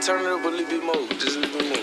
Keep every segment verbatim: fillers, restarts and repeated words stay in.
turn it up a little bit more, just a little bit more.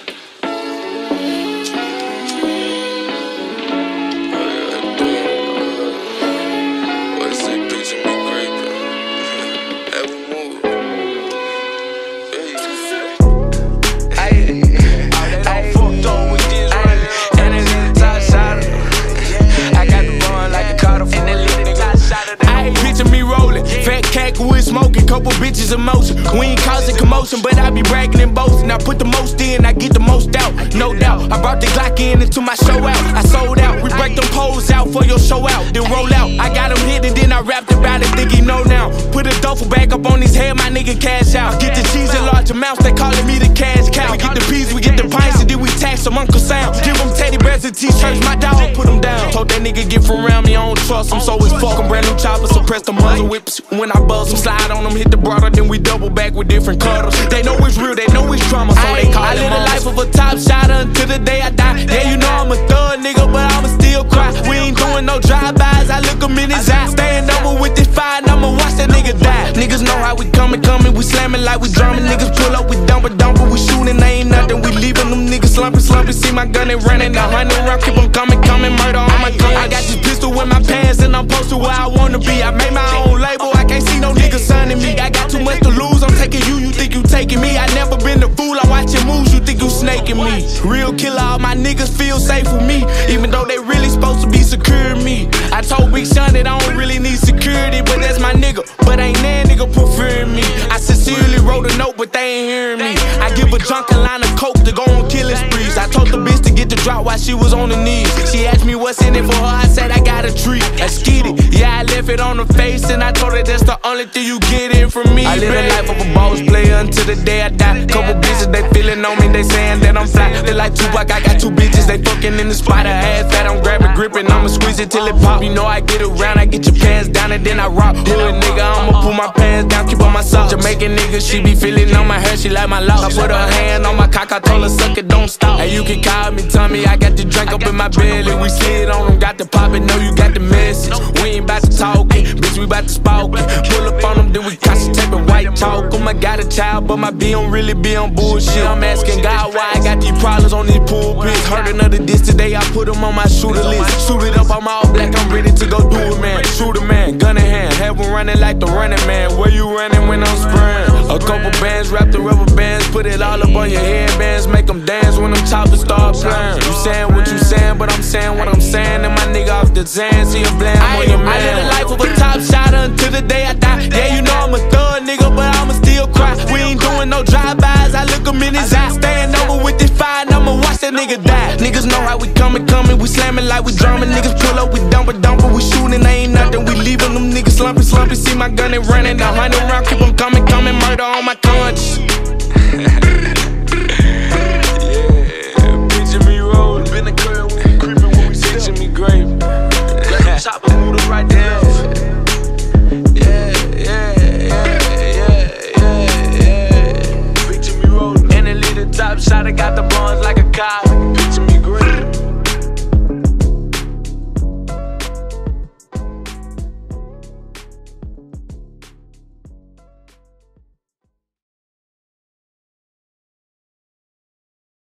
Wood smoking, couple bitches in motion. We ain't causing commotion, but I be bragging and boasting. I put the most in, I get the most out, no doubt. I brought the Glock in into my show out. I sold out, we break them poles out for your show out, then roll out. I got him hit and then I rapped about it, think he know now. Put a duffel bag up on his head, my nigga cash out. Get the cheese in large amounts, they calling me the cash cow. We get the peas, we get the pints, and then we tax them Uncle Sam. Give them teddy bears and t-shirts, my dog put them down. Told that nigga get from around me, I don't trust him, so it's fuck him. Brand new chopper, suppress the muzzle whips. When I buzz them, slide on them, hit the broader, then we double back with different cuddles. They know it's real, they know it's drama, so they call it. I live the life of a top shotter until the day I die. Yeah, you know I'm a thug nigga, but I'ma still cry. We ain't doing no drive-bys, I look him in his eye. Staying over with this fire, and I'ma watch that nigga die. Niggas know how we coming, coming, we slamming like we drumming. Niggas pull up, we dump it, dump it, we shooting, they ain't nothing. We leaving them niggas slumping, slumping. See my gun and running, a hundred round, keep them coming, coming, murder on my gun. I got this pistol in my pants, and I'm posted where I wanna be. I made my own label, I can't see no niggas signing me. I got too much to lose, I'm taking you, you think you taking me. I never been the fool, I watch your moves, you think you snaking me. Real killer, all my niggas feel safe with me, even though they really supposed to be securing me. I told Big Sean that I don't really need security, but that's my nigga, but ain't that nigga preferring me. I sincerely wrote a note, but they ain't hearing me. I give a drunk a line of coke to go on killing sprees. I told the bitch to get the drop while she was on her knees. She asked me what's in it for her, I said I got a treat. Let's get it, yeah, I left it on her face, and I told her that's the only thing you get in from me. I live the life of a boss player until the day I die. Couple bitches, they feeling on me, they saying that I'm fly. They like Tupac, I got two bitches, they fucking in the spot. Her ass fat, I'm grabbing, gripping, I'ma squeeze it till it pop. You know I get around, I get your pants down and then I rock. Hood nigga, I'ma pull my pants down, keep on my socks. Jamaican nigga, she be feeling on my hair, she like my locks. I put her hand on my cock, I told her suck it, don't stop. And you can call me, tell me I got the drink up in my belly. We slid on them, got the pop it, know you got the message. We ain't bout to talk it, bitch, we bout to spark it. Pull up on them, then we concentrate with white talk. Um, I got a child, but my B don't really be on bullshit. I'm asking God why I got these problems on these pulpits. Heard another diss today, I put them on my shooter list. Shoot it up, I'm all black, I'm ready to go do it, man. Shoot a man, gun in hand, have him running like the running man. Where you running when I'm spraying? A couple bands, wrap the rubber bands, put it all up on your headbands, make them dance when them choppers start playing. You saying what you saying, but I'm saying what I'm saying. And my nigga off the Zan, see a blam on your man. I live the life of a top shotter until the day I die. Yeah, you know I'm a thug nigga, but I'ma still cry. We ain't doing no drive-bys, I look him in his eye. Staying over with this fire, and I'ma watch that nigga die. Niggas know how we coming, coming, we slamming like we drumming. Niggas pull up, we dump it, dump it, we shooting, they ain't nothing. We leaving them niggas slumping, slumping. See my gun and running, a hundred round, keep them coming, coming, murder on my conscience. Yeah, picture me rolling, been a girl when we creeping, when we picture me great. Let them chopper move the right down. Yeah, yeah, yeah, yeah, yeah, yeah. Picture me rolling, and a little top shot, I got the